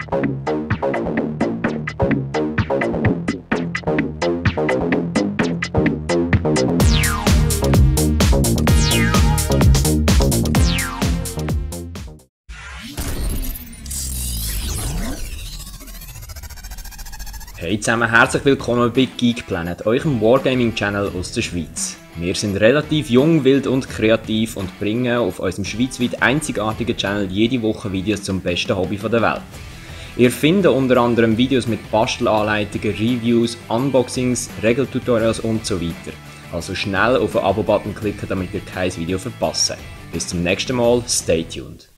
Hey zusammen, herzlich willkommen bei Geek Planet, eurem Wargaming-Channel aus der Schweiz. Wir sind relativ jung, wild und kreativ und bringen auf unserem schweizweit einzigartigen Channel jede Woche Videos zum besten Hobby der Welt. Ihr findet unter anderem Videos mit Bastelanleitungen, Reviews, Unboxings, Regeltutorials und so weiter. Also schnell auf den Abo-Button klicken, damit ihr kein Video verpasst. Bis zum nächsten Mal, stay tuned.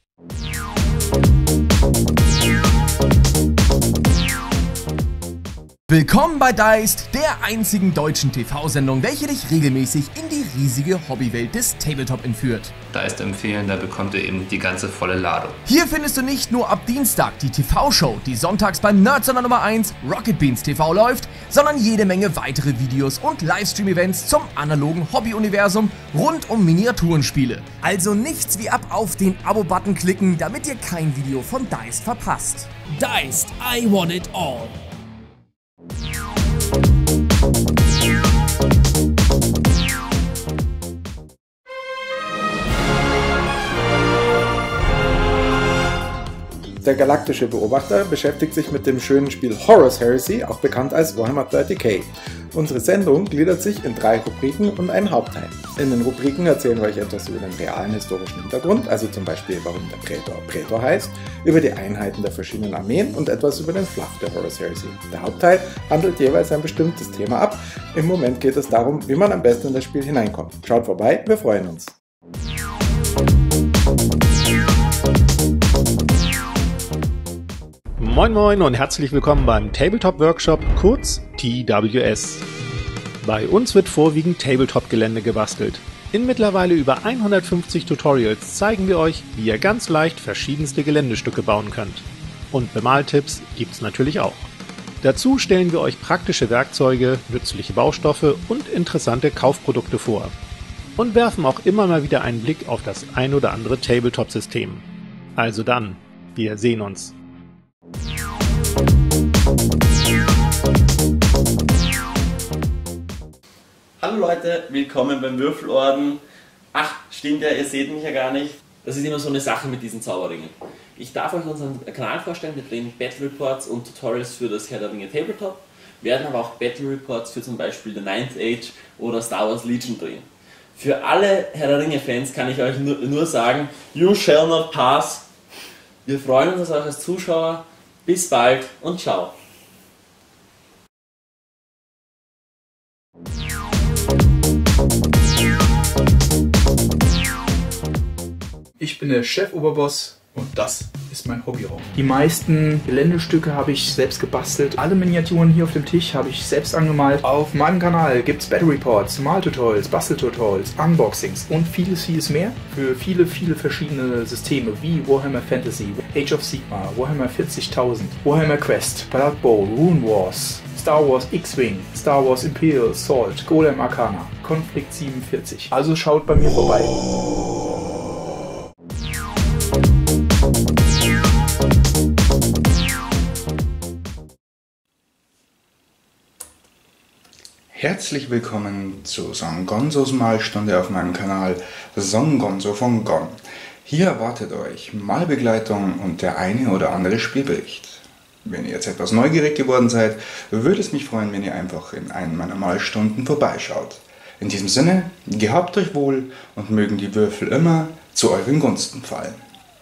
Willkommen bei Deist, der einzigen deutschen TV-Sendung, welche dich regelmäßig in die riesige Hobbywelt des Tabletop entführt. Deist empfehlen, da bekommt ihr eben die ganze volle Ladung. Hier findest du nicht nur ab Dienstag die TV-Show, die sonntags beim Nerdsender Nummer 1 Rocket Beans TV läuft, sondern jede Menge weitere Videos und Livestream-Events zum analogen Hobby-Universum rund um Miniaturenspiele. Also nichts wie ab auf den Abo-Button klicken, damit ihr kein Video von Deist verpasst. Deist, I want it all. Der galaktische Beobachter beschäftigt sich mit dem schönen Spiel Horus Heresy, auch bekannt als Warhammer 40k. Unsere Sendung gliedert sich in 3 Rubriken und einen Hauptteil. In den Rubriken erzählen wir euch etwas über den realen historischen Hintergrund, also zum Beispiel warum der Prätor Prätor heißt, über die Einheiten der verschiedenen Armeen und etwas über den Fluff der Horus Heresy. Der Hauptteil handelt jeweils ein bestimmtes Thema ab. Im Moment geht es darum, wie man am besten in das Spiel hineinkommt. Schaut vorbei, wir freuen uns. Moin Moin und herzlich willkommen beim Tabletop Workshop, kurz TWS. Bei uns wird vorwiegend Tabletop-Gelände gebastelt. In mittlerweile über 150 Tutorials zeigen wir euch, wie ihr ganz leicht verschiedenste Geländestücke bauen könnt. Und Bemaltipps gibt's natürlich auch. Dazu stellen wir euch praktische Werkzeuge, nützliche Baustoffe und interessante Kaufprodukte vor. Und werfen auch immer mal wieder einen Blick auf das ein oder andere Tabletop-System. Also dann, wir sehen uns. Hallo Leute, willkommen beim Würfelorden. Ach, stimmt ja, ihr seht mich ja gar nicht. Das ist immer so eine Sache mit diesen Zauberringen. Ich darf euch unseren Kanal vorstellen, wir drehen Battle Reports und Tutorials für das Herr der Ringe Tabletop, werden aber auch Battle Reports für zum Beispiel The Ninth Age oder Star Wars Legion drehen. Für alle Herr der Ringe Fans kann ich euch nur sagen, you shall not pass. Wir freuen uns auf euch als Zuschauer. Bis bald und ciao. Ich bin der Chef-Oberboss und das ist mein Hobbyraum. Die meisten Geländestücke habe ich selbst gebastelt. Alle Miniaturen hier auf dem Tisch habe ich selbst angemalt. Auf meinem Kanal gibt es Battle Reports, Maltutorials, Basteltutorials, Unboxings und vieles, vieles mehr für viele, viele verschiedene Systeme wie Warhammer Fantasy, Age of Sigmar, Warhammer 40.000, Warhammer Quest, Blood Bowl, Rune Wars, Star Wars X-Wing, Star Wars Imperial Assault, Golem Arcana, Konflikt 47. Also schaut bei mir vorbei. Herzlich willkommen zu Son Gonzos Malstunde auf meinem Kanal Son Gonzo von Gon. Hier erwartet euch Malbegleitung und der eine oder andere Spielbericht. Wenn ihr jetzt etwas neugierig geworden seid, würde es mich freuen, wenn ihr einfach in einen meiner Malstunden vorbeischaut. In diesem Sinne, gehabt euch wohl und mögen die Würfel immer zu euren Gunsten fallen.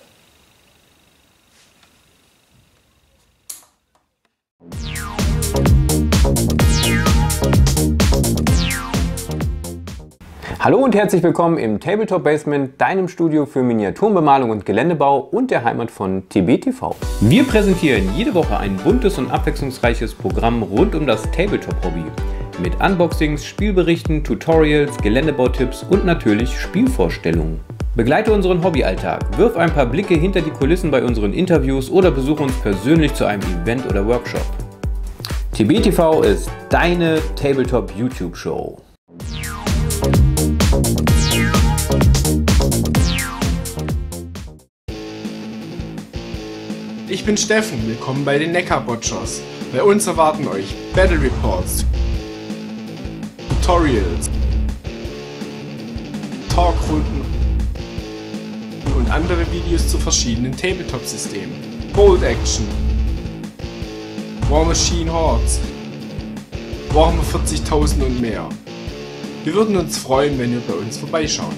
Hallo und herzlich willkommen im Tabletop Basement, deinem Studio für Miniaturenbemalung und Geländebau und der Heimat von TBTV. Wir präsentieren jede Woche ein buntes und abwechslungsreiches Programm rund um das Tabletop-Hobby. Mit Unboxings, Spielberichten, Tutorials, Geländebautipps und natürlich Spielvorstellungen. Begleite unseren Hobbyalltag, wirf ein paar Blicke hinter die Kulissen bei unseren Interviews oder besuche uns persönlich zu einem Event oder Workshop. TBTV ist deine Tabletop-YouTube-Show. Ich bin Steffen, willkommen bei den Neckar-Botchers. Bei uns erwarten euch Battle Reports, Tutorials, Talkrunden und andere Videos zu verschiedenen Tabletop-Systemen. Bold Action, War Machine Hordes, Warhammer 40.000 und mehr. Wir würden uns freuen, wenn ihr bei uns vorbeischaut.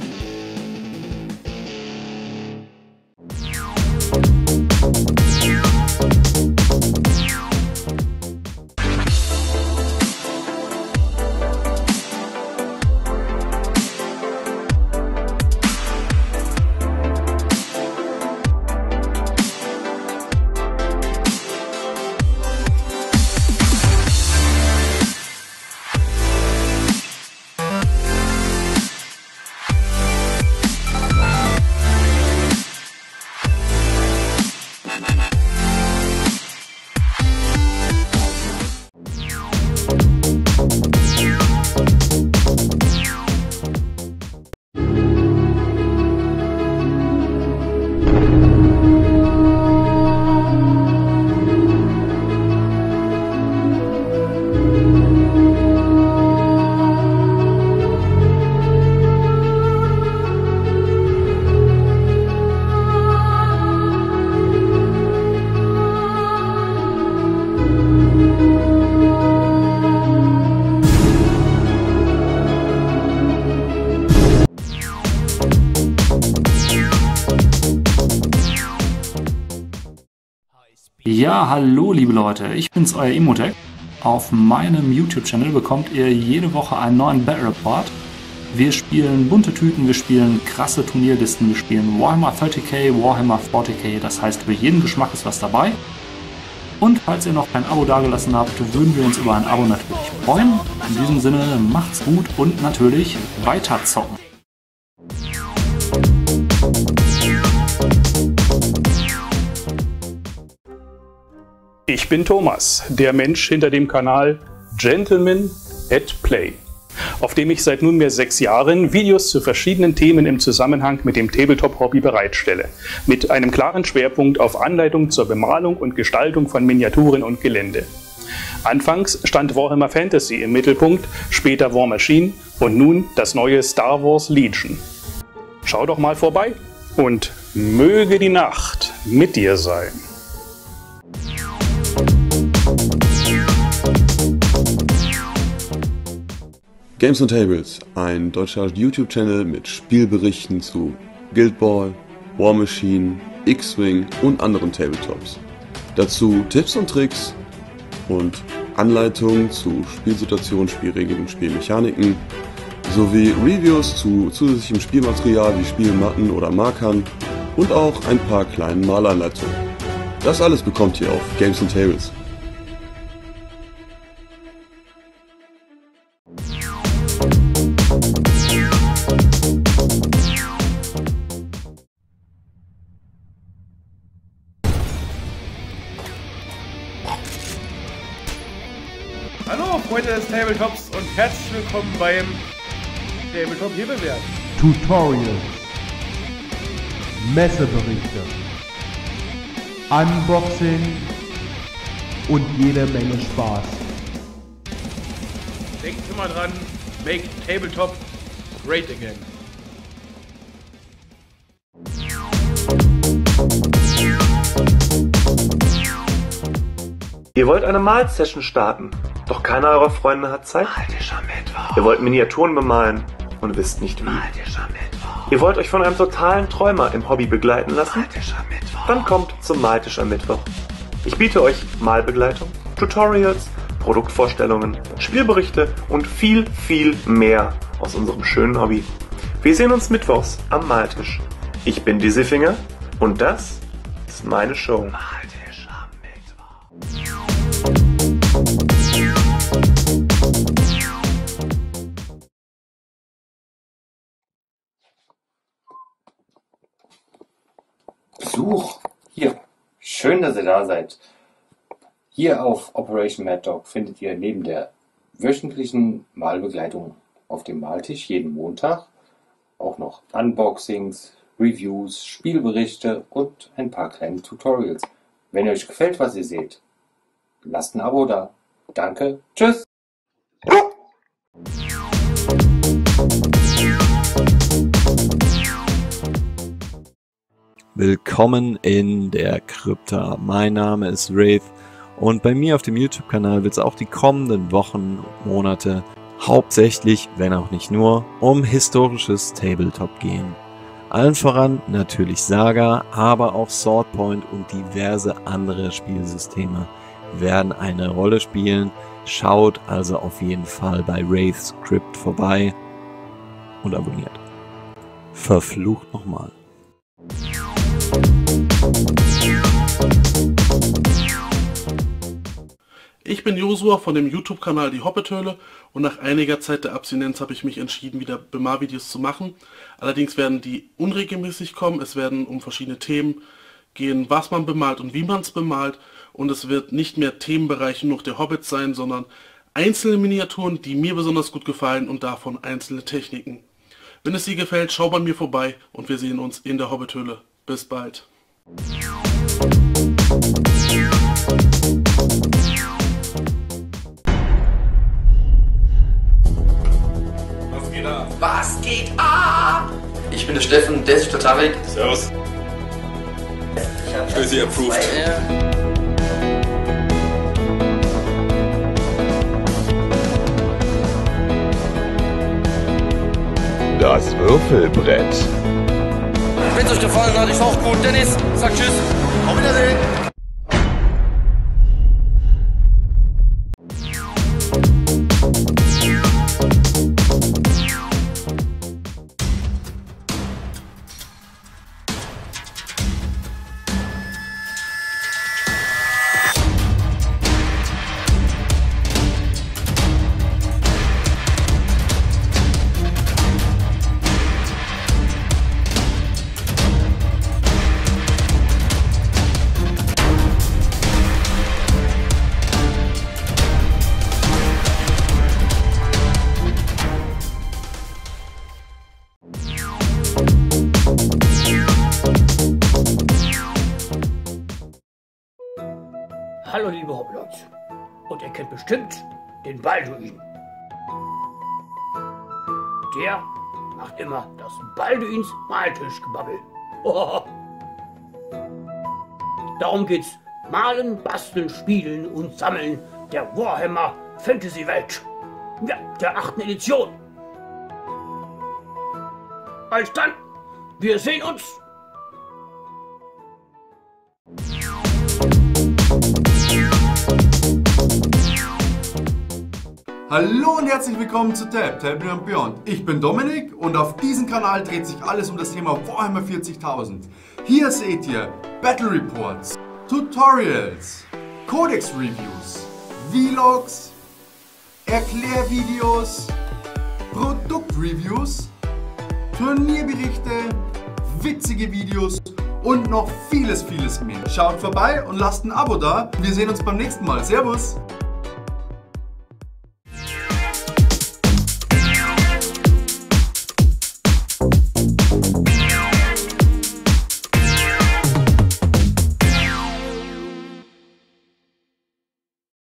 Ja, hallo liebe Leute, ich bin's, euer Imhotech. Auf meinem YouTube-Channel bekommt ihr jede Woche einen neuen Battle Report. Wir spielen bunte Tüten, wir spielen krasse Turnierlisten, wir spielen Warhammer 30k, Warhammer 40k, das heißt für jeden Geschmack ist was dabei. Und falls ihr noch kein Abo dagelassen habt, würden wir uns über ein Abo natürlich freuen. In diesem Sinne, macht's gut und natürlich weiter zocken. Ich bin Thomas, der Mensch hinter dem Kanal Gentleman at Play, auf dem ich seit nunmehr 6 Jahren Videos zu verschiedenen Themen im Zusammenhang mit dem Tabletop-Hobby bereitstelle, mit einem klaren Schwerpunkt auf Anleitung zur Bemalung und Gestaltung von Miniaturen und Gelände. Anfangs stand Warhammer Fantasy im Mittelpunkt, später War Machine und nun das neue Star Wars Legion. Schau doch mal vorbei und möge die Nacht mit dir sein. Games and Tables, ein deutscher YouTube-Channel mit Spielberichten zu Guild Ball, War Machine, X-Wing und anderen Tabletops. Dazu Tipps und Tricks und Anleitungen zu Spielsituationen, Spielregeln und Spielmechaniken, sowie Reviews zu zusätzlichem Spielmaterial wie Spielmatten oder Markern und auch ein paar kleinen Malanleitungen. Das alles bekommt ihr auf Games and Tables. Hallo Freunde des Tabletops und herzlich willkommen beim Tabletop Hebelwerk. Tutorials, Messeberichte, Unboxing und jede Menge Spaß. Denkt immer dran, make Tabletop great again. Ihr wollt eine Malsession starten, doch keiner eurer Freunde hat Zeit? Ihr wollt Miniaturen bemalen und wisst nicht wie. Ihr wollt euch von einem totalen Träumer im Hobby begleiten lassen? Dann kommt zum Maltisch am Mittwoch. Ich biete euch Malbegleitung, Tutorials, Produktvorstellungen, Spielberichte und viel, viel mehr aus unserem schönen Hobby. Wir sehen uns mittwochs am Maltisch. Ich bin Dizzy Finger und das ist meine Show. Besuch! Hier, schön, dass ihr da seid. Hier auf Operation Mad Dog findet ihr neben der wöchentlichen Malbegleitung auf dem Maltisch jeden Montag auch noch Unboxings, Reviews, Spielberichte und ein paar kleine Tutorials. Wenn euch gefällt, was ihr seht, lasst ein Abo da. Danke, tschüss! Willkommen in der Krypta. Mein Name ist Wraith und bei mir auf dem YouTube-Kanal wird es auch die kommenden Wochen und Monate hauptsächlich, wenn auch nicht nur, um historisches Tabletop gehen. Allen voran natürlich Saga, aber auch Swordpoint und diverse andere Spielsysteme werden eine Rolle spielen. Schaut also auf jeden Fall bei Wraith's Crypt vorbei und abonniert. Verflucht nochmal. Ich bin Josua von dem YouTube-Kanal Die Hobbithöhle und nach einiger Zeit der Abstinenz habe ich mich entschieden, wieder Bemal-Videos zu machen. Allerdings werden die unregelmäßig kommen, es werden um verschiedene Themen gehen, was man bemalt und wie man es bemalt, und es wird nicht mehr Themenbereiche nur der Hobbits sein, sondern einzelne Miniaturen, die mir besonders gut gefallen und davon einzelne Techniken. Wenn es dir gefällt, schau bei mir vorbei und wir sehen uns in der Hobbithöhle. Bis bald. Was geht ab? Ich bin der Steffen, der ist total weg. Servus. Stößi approved. Das Würfelbrett. Wenn es euch gefallen hat, ist auch gut. Dennis, sag tschüss. Auf Wiedersehen. Hallo liebe Hobbyleute, und ihr kennt bestimmt den Balduin. Der macht immer das Balduins Maltischgebabbel. Darum geht's Malen, Basteln, Spielen und Sammeln der Warhammer Fantasy Welt. Ja, der 8. Edition. Also dann, wir sehen uns. Hallo und herzlich willkommen zu Tabletop Beyond. Ich bin Dominik und auf diesem Kanal dreht sich alles um das Thema Warhammer 40.000. Hier seht ihr Battle Reports, Tutorials, Codex Reviews, Vlogs, Erklärvideos, Produktreviews, Turnierberichte, witzige Videos und noch vieles mehr. Schaut vorbei und lasst ein Abo da. Wir sehen uns beim nächsten Mal. Servus!